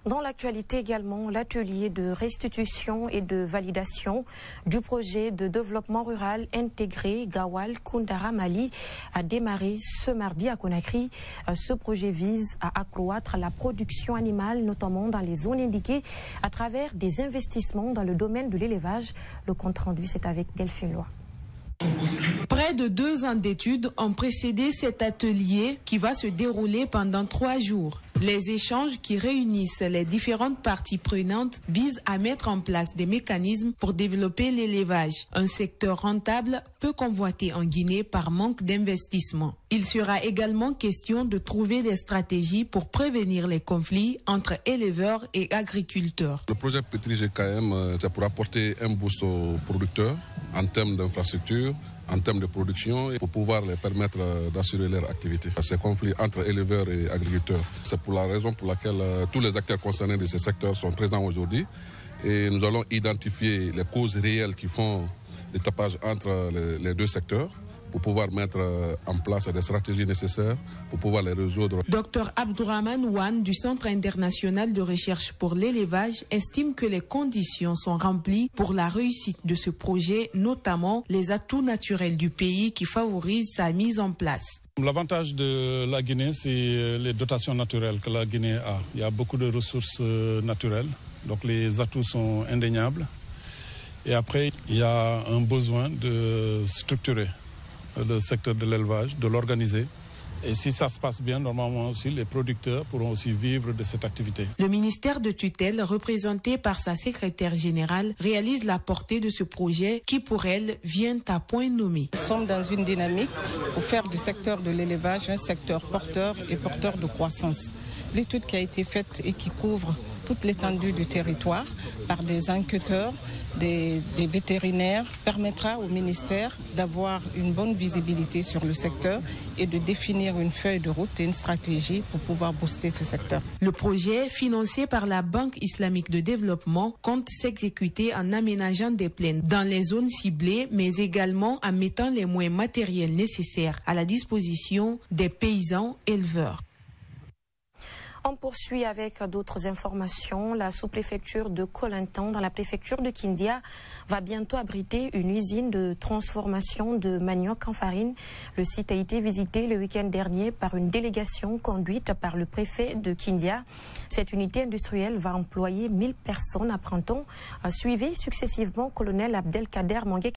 Dans l'actualité également, l'atelier de restitution et de validation du projet de développement rural intégré Gawal Koundara Mali a démarré ce mardi à Conakry. Ce projet vise à accroître la production animale, notamment dans les zones indiquées, à travers des investissements dans le domaine de l'élevage. Le compte rendu, c'est avec Delphine Loy. Près de 2 ans d'études ont précédé cet atelier qui va se dérouler pendant 3 jours. Les échanges qui réunissent les différentes parties prenantes visent à mettre en place des mécanismes pour développer l'élevage, un secteur rentable peu convoité en Guinée par manque d'investissement. Il sera également question de trouver des stratégies pour prévenir les conflits entre éleveurs et agriculteurs. Le projet Petri GKM, c'est pour apporter un boost aux producteurs en termes d'infrastructure, en termes de production, et pour pouvoir les permettre d'assurer leur activité. Ces conflits entre éleveurs et agriculteurs, c'est pour la raison pour laquelle tous les acteurs concernés de ces secteurs sont présents aujourd'hui. Et nous allons identifier les causes réelles qui font le tapage entre les 2 secteurs, pour pouvoir mettre en place des stratégies nécessaires pour pouvoir les résoudre. Dr Abdourahmane Wan du Centre international de recherche pour l'élevage estime que les conditions sont remplies pour la réussite de ce projet, notamment les atouts naturels du pays qui favorisent sa mise en place. L'avantage de la Guinée, c'est les dotations naturelles que la Guinée a. Il y a beaucoup de ressources naturelles, donc les atouts sont indéniables. Et après, il y a un besoin de structurer le secteur de l'élevage, de l'organiser. Et si ça se passe bien, normalement aussi, les producteurs pourront aussi vivre de cette activité. Le ministère de tutelle, représenté par sa secrétaire générale, réalise la portée de ce projet qui, pour elle, vient à point nommé. Nous sommes dans une dynamique pour faire du secteur de l'élevage un secteur porteur et porteur de croissance. L'étude qui a été faite et qui couvre toute l'étendue du territoire par des enquêteurs, des vétérinaires, permettra au ministère d'avoir une bonne visibilité sur le secteur et de définir une feuille de route et une stratégie pour pouvoir booster ce secteur. Le projet, financé par la Banque islamique de développement, compte s'exécuter en aménageant des plaines dans les zones ciblées, mais également en mettant les moyens matériels nécessaires à la disposition des paysans éleveurs. On poursuit avec d'autres informations. La sous-préfecture de Kolintan, dans la préfecture de Kindia, va bientôt abriter une usine de transformation de manioc en farine. Le site a été visité le week-end dernier par une délégation conduite par le préfet de Kindia. Cette unité industrielle va employer 1000 personnes, apprend-on. Suivez successivement colonel Abdelkader Mangué.